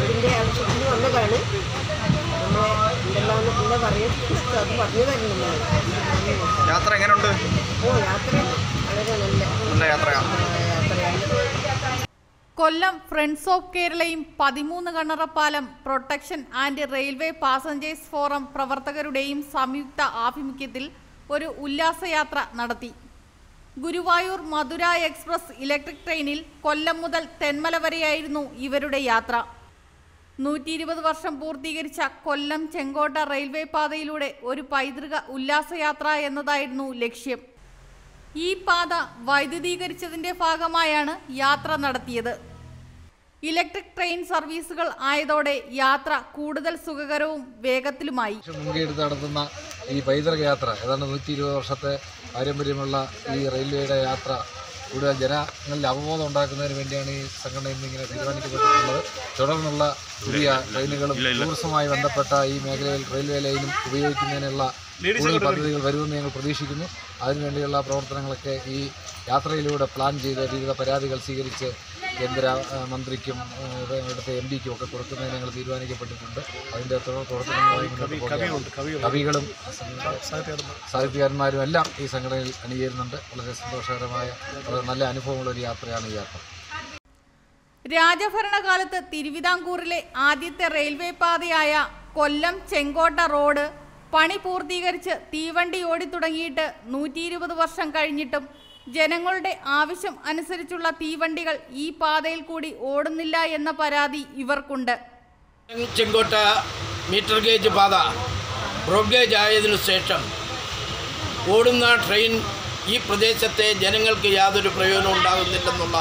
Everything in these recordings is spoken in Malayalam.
അതിൻ്റെ ആവശ്യത്തിന് വന്നതാണ്. നമ്മളെ എന്തെല്ലാം എന്താ പറയുക അത് പറഞ്ഞു തരുന്നു. യാത്ര എങ്ങനെയുണ്ട്? യാത്ര വളരെ നല്ല യാത്രയാണ്. കൊല്ലം ഫ്രണ്ട്സ് ഓഫ് കേരളയും 13 Kannarapalam protection and railway passengers forum പ്രവർത്തകരുടെയും സംയുക്ത ആഭിമുഖ്യത്തിൽ ഒരു ഉല്ലാസയാത്ര നടത്തി. ഗുരുവായൂർ മധുര എക്സ്പ്രസ് ഇലക്ട്രിക് ട്രെയിനിൽ കൊല്ലം മുതൽ തെന്മല വരെയായിരുന്നു ഇവരുടെ യാത്ര. 120 വർഷം പൂർത്തീകരിച്ച കൊല്ലം ചെങ്കോട്ട റെയിൽവേ പാതയിലൂടെ ഒരു പൈതൃക ഉല്ലാസയാത്ര എന്നതായിരുന്നു ലക്ഷ്യം. ഈ പാത വൈദ്യുതീകരിച്ചതിന്റെ ഭാഗമായാണ് യാത്ര നടത്തിയത്. ഇലക്ട്രിക് ട്രെയിൻ സർവീസുകൾ ആയതോടെ യാത്ര കൂടുതൽ സുഖകരവും വേഗത്തിലുമായി. മുൻകൈയെടുത്ത് നടത്തുന്ന ഈ പൈതൃക യാത്ര ഏതാണ്ട് 120 വർഷത്തെ പാരമ്പര്യമുള്ള ഈ റെയിൽവേയുടെ യാത്ര കൂടുതൽ ജനങ്ങളിൽ അവബോധം ഉണ്ടാക്കുന്നതിന് വേണ്ടിയാണ് ഈ സംഘടന ഇന്നിങ്ങനെ തീരുമാനിക്കപ്പെട്ടിട്ടുള്ളത്. തുടർന്നുള്ള പുതിയ ട്രെയിനുകളും ടൂറിസവുമായി ബന്ധപ്പെട്ട ഈ മേഖലയിൽ റെയിൽവേ ലൈനും ഉപയോഗിക്കുന്നതിനുള്ള കൂടുതൽ പദ്ധതികൾ വരുമെന്ന് ഞങ്ങൾ പ്രതീക്ഷിക്കുന്നു. അതിനുവേണ്ടിയുള്ള പ്രവർത്തനങ്ങളൊക്കെ ഈ യാത്രയിലൂടെ പ്ലാൻ ചെയ്ത് വിവിധ പരാതികൾ സ്വീകരിച്ച് കേന്ദ്ര മന്ത്രിക്കും ഇവിടുത്തെ MPക്കും ഒക്കെ കൊടുക്കുന്നതിന് ഞങ്ങൾ തീരുമാനിക്കപ്പെട്ടിട്ടുണ്ട്. അതിൻ്റെ പ്രവർത്തനങ്ങളുമായി കവികളും സാഹിത്യകാരന്മാരും എല്ലാം ഈ സംഘടനയിൽ അണിചേരുന്നുണ്ട്. വളരെ സന്തോഷകരമായ വളരെ നല്ല അനുഭവമുള്ള ഒരു യാത്രയാണ് ഈ യാത്ര. രാജഭരണകാലത്ത് തിരുവിതാംകൂറിലെ ആദ്യത്തെ റെയിൽവേ പാതയായ കൊല്ലം ചെങ്കോട്ട റോഡ് പണി പൂർത്തീകരിച്ച് തീവണ്ടി ഓടിത്തുടങ്ങിയിട്ട് 120 വർഷം കഴിഞ്ഞിട്ടും ജനങ്ങളുടെ ആവശ്യം അനുസരിച്ചുള്ള തീവണ്ടികൾ ഈ പാതയിൽ കൂടി ഓടുന്നില്ല എന്ന പരാതി ഇവർക്കുണ്ട്. ചെങ്കോട്ട മീറ്റർ ഗേജ് പാത ബ്രോഡ് ഗേജ് ആയതിനു ശേഷം ഓടുന്ന ട്രെയിൻ ഈ പ്രദേശത്തെ ജനങ്ങൾക്ക് യാതൊരു പ്രയോജനം ഉണ്ടാകുന്നില്ലെന്നുള്ള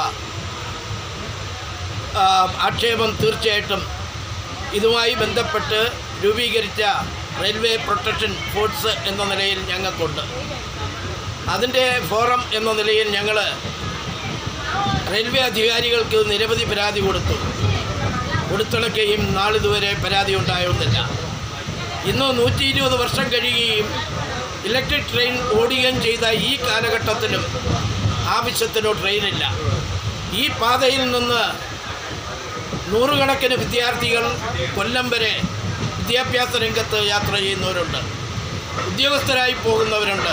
ആക്ഷേപം തീർച്ചയായിട്ടും ഇതുമായി ബന്ധപ്പെട്ട് രൂപീകരിച്ച റെയിൽവേ പ്രൊട്ടക്ഷൻ ഫോഴ്സ് എന്ന നിലയിൽ ഞങ്ങൾക്കുണ്ട്. അതിൻ്റെ ഫോറം എന്ന നിലയിൽ ഞങ്ങൾ റെയിൽവേ അധികാരികൾക്ക് നിരവധി പരാതി കൊടുത്തിളക്കുകയും നാളിതുവരെ പരാതി ഉണ്ടായിരുന്നില്ല. ഇന്ന് 120 വർഷം കഴിയുകയും ഇലക്ട്രിക് ട്രെയിൻ ഓടുകയും ചെയ്ത ഈ കാലഘട്ടത്തിലും ആവശ്യത്തിനോ ട്രെയിനില്ല. ഈ പാതയിൽ നിന്ന് നൂറുകണക്കിന് വിദ്യാർത്ഥികൾ കൊല്ലം വരെ വിദ്യാഭ്യാസ രംഗത്ത് യാത്ര ചെയ്യുന്നവരുണ്ട്, ഉദ്യോഗസ്ഥരായി പോകുന്നവരുണ്ട്.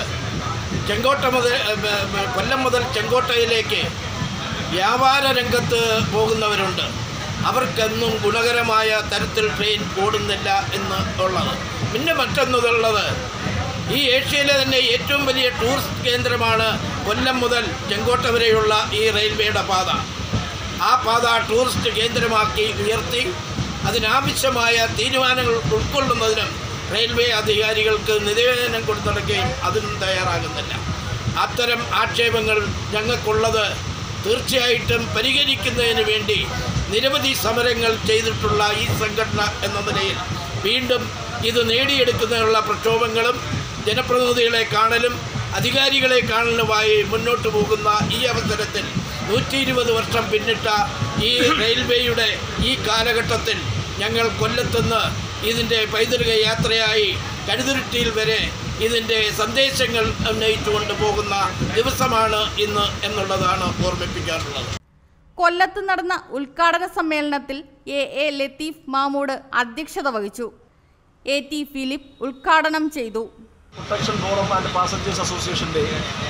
കൊല്ലം മുതൽ ചെങ്കോട്ടയിലേക്ക് വ്യാപാര രംഗത്ത് പോകുന്നവരുണ്ട്. അവർക്കെന്നും ഗുണകരമായ തരത്തിൽ ട്രെയിൻ ഓടുന്നില്ല എന്നുള്ളത്. പിന്നെ മറ്റൊന്നുള്ളത്, ഈ ഏഷ്യയിലെ തന്നെ ഏറ്റവും വലിയ ടൂറിസ്റ്റ് കേന്ദ്രമാണ് കൊല്ലം മുതൽ ചെങ്കോട്ട വരെയുള്ള ഈ റെയിൽവേയുടെ പാത. ആ പാത ടൂറിസ്റ്റ് കേന്ദ്രമാക്കി ഉയർത്തി അതിനാവശ്യമായ തീരുമാനങ്ങൾ ഉൾക്കൊള്ളുന്നതിനും റെയിൽവേ അധികാരികൾക്ക് നിവേദനം കൊടുത്തിടക്കുകയും അതിനും തയ്യാറാകുന്നില്ല. അത്തരം ആക്ഷേപങ്ങൾ ഞങ്ങൾക്കുള്ളത് തീർച്ചയായിട്ടും പരിഹരിക്കുന്നതിന് വേണ്ടി നിരവധി സമരങ്ങൾ ചെയ്തിട്ടുള്ള ഈ സംഘടന എന്ന നിലയിൽ വീണ്ടും ഇത് നേടിയെടുക്കുന്നതിനുള്ള പ്രക്ഷോഭങ്ങളും ജനപ്രതിനിധികളെ കാണലും അധികാരികളെ കാണലുമായി മുന്നോട്ട് പോകുന്ന ഈ അവസരത്തിൽ 120 വർഷം പിന്നിട്ട ഈ റെയിൽവേയുടെ ഈ കാലഘട്ടത്തിൽ ഞങ്ങൾ കൊല്ലത്തുനിന്ന് ഇതിൻ്റെ പൈതൃക യാത്രയായി കടുതുരുട്ടിയിൽ വരെ ഇതിൻ്റെ സന്ദേശങ്ങൾ ഉന്നയിച്ചുകൊണ്ട് പോകുന്ന ദിവസമാണ് ഇന്ന് എന്നുള്ളതാണ് ഓർമ്മിപ്പിക്കാറുള്ളത്. കൊല്ലത്ത് നടന്ന ഉദ്ഘാടന സമ്മേളനത്തിൽ എ ലത്തീഫ് മാമൂട് അധ്യക്ഷത വഹിച്ചു. AT ഫിലിപ്പ് ഉദ്ഘാടനം ചെയ്തു. പ്രൊട്ടക്ഷൻ ഫോറം ആൻഡ് പാസഞ്ചേഴ്സ് അസോസിയേഷൻ്റെ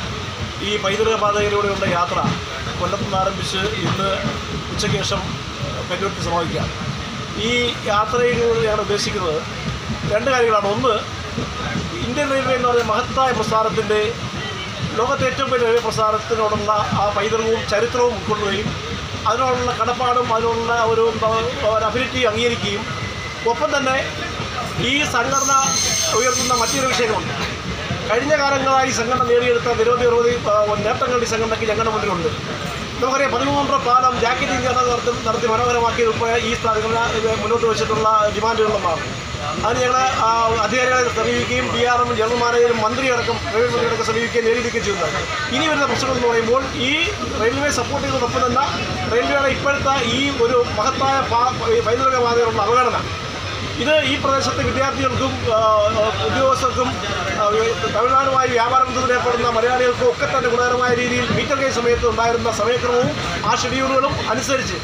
ഈ പൈതൃക പാതയിലൂടെയുള്ള യാത്ര കൊല്ലത്ത് നിന്ന് ആരംഭിച്ച് ഇന്ന് ഉച്ചയ്ക്ക് ശേഷം കടുത്തുരുട്ടി സമാപിക്കാം. ഈ യാത്രയിലൂടെയാണ് ഉദ്ദേശിക്കുന്നത് രണ്ട് കാര്യങ്ങളാണ്. ഒന്ന്, ഇന്ത്യൻ റെയിൽവേ എന്ന് പറയുന്ന മഹത്തായ പ്രസ്ഥാനത്തിൻ്റെ ലോകത്തെ ഏറ്റവും വലിയ റെയിൽവേ പ്രസ്ഥാനത്തിനോടുള്ള ആ പൈതൃകവും ചരിത്രവും ഉൾക്കൊള്ളുകയും അതിനോടുള്ള കടപ്പാടും അതിനോടുള്ള ഒരു അഫിനിറ്റി അംഗീകരിക്കുകയും ഒപ്പം തന്നെ ഈ സംഘടന ഉയർത്തുന്ന മറ്റൊരു വിഷയമുണ്ട്. കഴിഞ്ഞ കാലങ്ങളായി സംഘടന നേടിയെടുത്ത നിരവധി നേട്ടങ്ങൾ ഈ സംഘടനയ്ക്ക് ഞങ്ങളുടെ മുന്നിലുണ്ട്. നമുക്കറിയാം 13 പാലം ജാക്കറ്റ് ഇന്ത്യ നടത്തി മനോഹരമാക്കിയത് ഉൾപ്പെടെ ഈ സംഘടന മുന്നോട്ട് വെച്ചിട്ടുള്ള ഡിമാൻഡുകളൊന്നാണ്. അതിന് ഞങ്ങൾ അധികാരികളെ സമീപിക്കുകയും DRM ജനറൽ മാനേജരും മന്ത്രിയടക്കം റെയിൽവേ മന്ത്രിയടക്കം സമീപിക്കുകയും നേടിയിരിക്കുകയും ചെയ്യുന്നത്. ഇനി വരുന്ന പ്രശ്നങ്ങൾ എന്ന് പറയുമ്പോൾ ഈ റെയിൽവേ സപ്പോർട്ട് ചെയ്യുന്നതോടൊപ്പം തന്നെ റെയിൽവേയുടെ ഇപ്പോഴത്തെ ഈ ഒരു മഹത്തായ പൈതൃക പാതയിലുള്ള അവഗണന ഇത് ഈ പ്രദേശത്തെ വിദ്യാർത്ഥികൾക്കും ഉദ്യോഗസ്ഥർക്കും തമിഴ്നാടുമായി വ്യാപാര ബന്ധത്തിൽ ഏർപ്പെടുന്ന മലയാളികൾക്കും ഒക്കെ തന്നെ ഗുണകരമായ രീതിയിൽ മീറ്റർ ഗേജ് സമയത്ത് ഉണ്ടായിരുന്ന സമയക്രമവും ആ ഷെഡ്യൂളുകളും അനുസരിച്ച്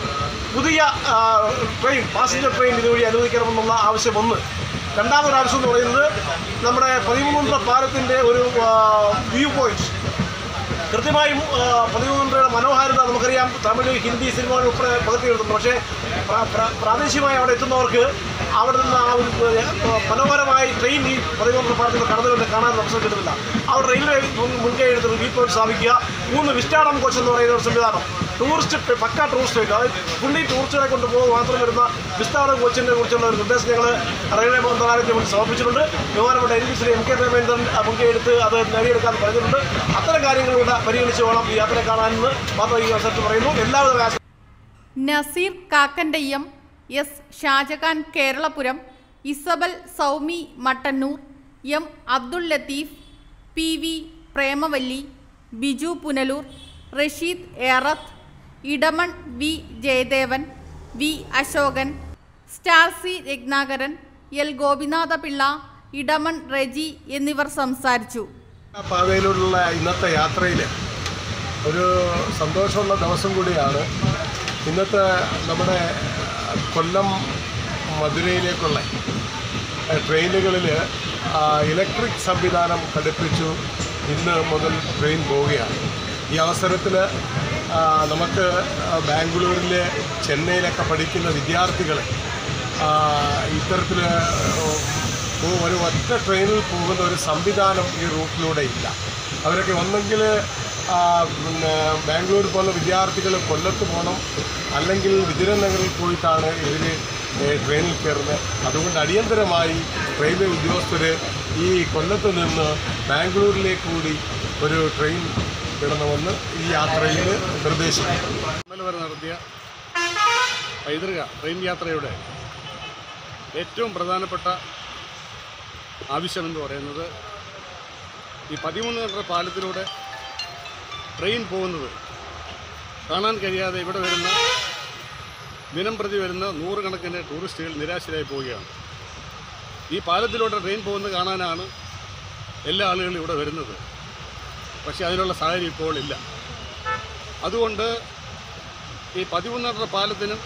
പുതിയ ട്രെയിൻ പാസഞ്ചർ ട്രെയിൻ ഇതുവഴി അനുവദിക്കണമെന്നുള്ള ആവശ്യം ഒന്ന്. രണ്ടാമതൊരു ആവശ്യം എന്ന് പറയുന്നത് നമ്മുടെ 13 പാലത്തിൻ്റെ ഒരു വ്യൂ പോയിന്റ് കൃത്യമായും 13 മനോഹാരിത നമുക്കറിയാം. തമിഴ്, ഹിന്ദി സിനിമകൾ ഉൾപ്പെടെ പകർത്തിയെടുക്കുന്നു. പക്ഷേ പ്രാദേശികമായി അവിടെ എത്തുന്നവർക്ക് അവിടെ നിന്ന് ആ ഒരു മനോഹരമായി ട്രെയിൻ ഈ 13 പാലത്തിൽ കടന്നുകൊണ്ട് കാണാൻ അവസരം കിട്ടുന്നില്ല. അവിടെ റെയിൽവേ മുൻകൈ എടുത്ത് വ്യൂ പോയിന്റ് സ്ഥാപിക്കുക. 3 വിസ്റ്റാഡം കോച്ച് എന്ന് പറയുന്ന ഒരു സംവിധാനം, ടൂറിസ്റ്റ് പക്ക ടൂറിസ്റ്റ്, അതായത് പുള്ളി ടൂറിസ്റ്റുകളെ കൊണ്ടുപോകുക മാത്രം വരുന്ന വിസ്താരം കോച്ചിനെ കുറിച്ചുള്ള ഒരു നിർദ്ദേശം ഞങ്ങൾ റെയിൽവേ മന്ത്രാലയത്തിന് വേണ്ടി സമർപ്പിച്ചിട്ടുണ്ട്. ബഹുമാനപ്പെട്ട NBC MK പ്രേമേന്ദ്രൻ മുൻകൈ എടുത്ത് അത് നേടിയെടുക്കാൻ പറഞ്ഞിട്ടുണ്ട്. അത്തരം കാര്യങ്ങളിലൂടെ പരിഗണിച്ച് വേണം ഈ യാത്ര കാണാനെന്ന് മാത്രം ഈ അവസരത്തിൽ പറയുന്നു. എല്ലാവിധ നസീർ കാക്കൻ്റെയ്യം, S Shajahan Keralapuram, Isabel Soumi Mattannur, M Abdul Latheef, PV Premavalli, Biju Punalur, Rasheed Erathu, Edamon V Jayadevan, V Ashokan, Starcy Ratnakaran, L Gopinathapillai, Edamon Reji എന്നിവർ സംസാരിച്ചു. പാതയിലുള്ള ഇന്നത്തെ യാത്രയിൽ ഒരു സന്തോഷമുള്ള ദിവസം കൂടിയാണ്. ഇന്നത്തെ നമ്മുടെ കൊല്ലം മധുരയിലേക്കുള്ള ട്രെയിനുകളിൽ ഇലക്ട്രിക് സംവിധാനം ഘടിപ്പിച്ചു. ഇന്ന് മുതൽ ട്രെയിൻ പോവുകയാണ്. ഈ അവസരത്തിൽ നമുക്ക് ബാംഗ്ലൂരിൽ, ചെന്നൈയിലൊക്കെ പഠിക്കുന്ന വിദ്യാർത്ഥികളെ ഇത്തരത്തിൽ ഒരു ഒറ്റ ട്രെയിനിൽ പോകുന്ന ഒരു സംവിധാനം ഈ റൂട്ടിലൂടെ ഇല്ല. അവരൊക്കെ ഒന്നെങ്കിൽ ബാംഗ്ലൂർ പോകുന്ന വിദ്യാർത്ഥികൾ കൊല്ലത്ത് പോകണം, അല്ലെങ്കിൽ വിജയനഗറിൽ പോയിട്ടാണ് ഇവർ ട്രെയിനിൽ കയറുന്നത്. അതുകൊണ്ട് അടിയന്തരമായി റെയിൽവേ ഉദ്യോഗസ്ഥർ ഈ കൊല്ലത്ത് നിന്ന് ബാംഗ്ലൂരിലേക്ക് കൂടി ഒരു ട്രെയിൻ വിടണമെന്ന് ഈ യാത്രയിൽ നിർദ്ദേശിക്കുന്നു. ഇന്നലെ വരെ നടത്തിയ പൈതൃക ട്രെയിൻ യാത്രയുടെ ഏറ്റവും പ്രധാനപ്പെട്ട ആവശ്യമെന്ന് പറയുന്നത് ഈ 13 പാലത്തിലൂടെ ട്രെയിൻ പോകുന്നത് കാണാൻ കഴിയാതെ ഇവിടെ വരുന്ന ദിനം പ്രതി വരുന്ന നൂറുകണക്കിന് ടൂറിസ്റ്റുകൾ നിരാശരായി പോവുകയാണ്. ഈ പാലത്തിലൂടെ ട്രെയിൻ പോകുന്നത് കാണാനാണ് എല്ലാ ആളുകളും ഇവിടെ വരുന്നത്. പക്ഷേ അതിനുള്ള സാഹചര്യം ഇപ്പോൾ ഇല്ല. അതുകൊണ്ട് ഈ 13 പാലത്തിനും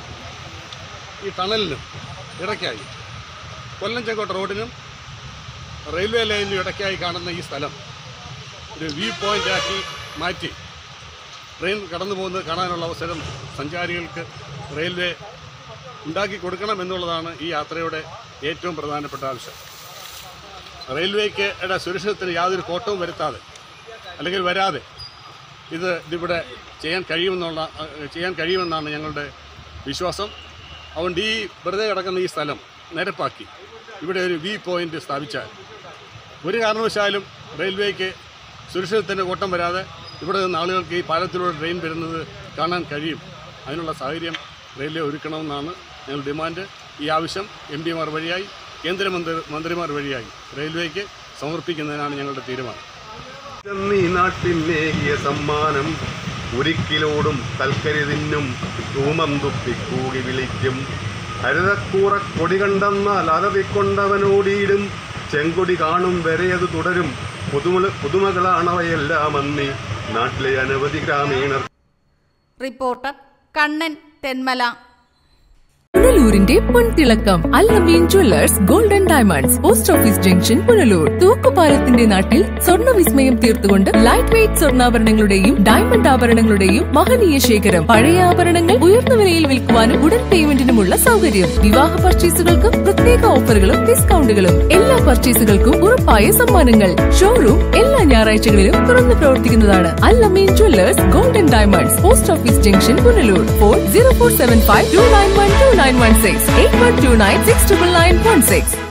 ഈ ടണലിനും ഇടയ്ക്കായി, കൊല്ലം ചെങ്കോട്ട റോഡിനും റെയിൽവേ ലൈനിനും ഇടയ്ക്കായി കാണുന്ന ഈ സ്ഥലം ഒരു വ്യൂ പോയിൻ്റാക്കി മാറ്റി ട്രെയിൻ കടന്നു പോകുന്നത് കാണാനുള്ള അവസരം സഞ്ചാരികൾക്ക് റെയിൽവേ ഉണ്ടാക്കി കൊടുക്കണം എന്നുള്ളതാണ് ഈ യാത്രയുടെ ഏറ്റവും പ്രധാനപ്പെട്ട ആവശ്യം. റെയിൽവേക്ക് സുരക്ഷിതത്തിന് യാതൊരു കോട്ടവും വരുത്താതെ അല്ലെങ്കിൽ വരാതെ ഇതിവിടെ ചെയ്യാൻ കഴിയുമെന്നാണ് ഞങ്ങളുടെ വിശ്വാസം. അതുകൊണ്ട് ഈ വെറുതെ കിടക്കുന്ന ഈ സ്ഥലം നിരപ്പാക്കി ഇവിടെ ഒരു വ്യൂ പോയിൻ്റ് സ്ഥാപിച്ചാൽ ഒരു കാരണവശാലും റെയിൽവേക്ക് സുരക്ഷിതത്തിൻ്റെ കോട്ടം വരാതെ ഇവിടെ നിന്ന് ആളുകൾക്ക് ഈ പാലത്തിലൂടെ ട്രെയിൻ വരുന്നത് കാണാൻ കഴിയും. അതിനുള്ള സാഹചര്യം റെയിൽവേ ഒരുക്കണമെന്നാണ് ഞങ്ങൾ ഡിമാൻഡ്. ഈ ആവശ്യം MPമാർ വഴിയായി, കേന്ദ്രമന്ത്രിമാർ വഴിയായി റെയിൽവേക്ക് സമർപ്പിക്കുന്നതിനാണ് ഞങ്ങളുടെ തീരുമാനം. ഈ നാട്ടിന്നേകിയ സമ്മാനം ഒരിക്കലോടും കൽക്കരി തിന്നും ധൂമം തുപ്പിക്കൂകി വിളിക്കും. ഹരിതക്കൂറ കൊടി കണ്ടെന്നാൽ അലറിക്കൊണ്ടവനോടിയിടും. ചെങ്കൊടി കാണും വരെയത് തുടരും. പുതുമകളാണവയെല്ലാം അന്നി നാട്ടിലെ അനവധി ഗ്രാമീണർ. റിപ്പോർട്ടർ കണ്ണൻ തെന്മല. പുനലൂരിന്റെ പൊൻതിളക്കം Al Nabeen jewellers golden diamonds, post office junction, Punalur. തൂക്കുപാലത്തിന്റെ നാട്ടിൽ സ്വർണ്ണ വിസ്മയം തീർത്തുകൊണ്ട് ലൈറ്റ് വെയ്റ്റ് സ്വർണ്ണാഭരണങ്ങളുടെയും ഡയമണ്ട് ആഭരണങ്ങളുടെയും മഹനീയ ശേഖരം. പഴയ ആഭരണങ്ങൾ ഉയർന്ന വിലയിൽ വിൽക്കുവാനും ഉടൻ പേയ്മെന്റിനുമുള്ള സൗകര്യം. വിവാഹ പർച്ചേസുകൾക്ക് പ്രത്യേക ഓഫറുകളും ഡിസ്കൗണ്ടുകളും. എല്ലാ പർച്ചേസുകൾക്കും ഉറപ്പായ സമ്മാനങ്ങൾ. ഷോറൂം എല്ലാ ഞായറാഴ്ചകളിലും തുറന്നു പ്രവർത്തിക്കുന്നതാണ്. Al Nabeen jewellers golden diamonds, post office junction, Punalur. Phone 0475 291 2916 8129 69916.